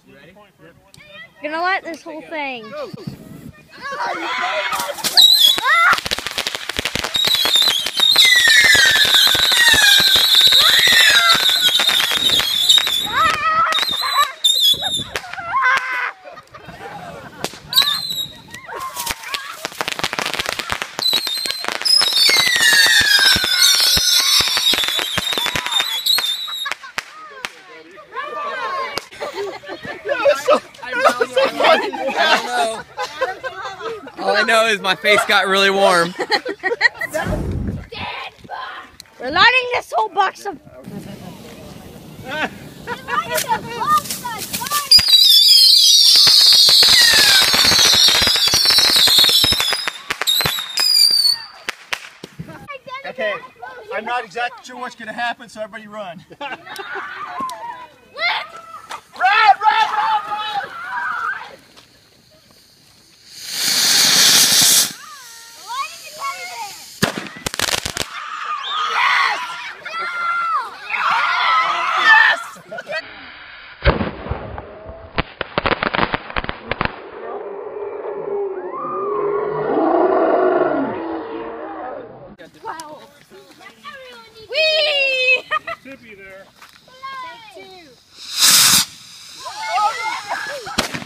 You ready? Gonna let this whole thing. Go. All I know is my face got really warm. We're lighting this whole box of. Okay, I'm not exactly sure what's going to happen, so everybody run. Run! Whee! Tippy there. Take two.